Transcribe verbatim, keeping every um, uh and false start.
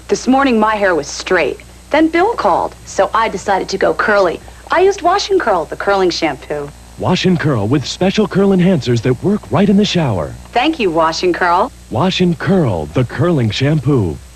This morning, my hair was straight. Then Bill called, so I decided to go curly. I used Wash and Curl, the curling shampoo. Wash and Curl with special curl enhancers that work right in the shower. Thank you, Wash and Curl. Wash and Curl, the curling shampoo.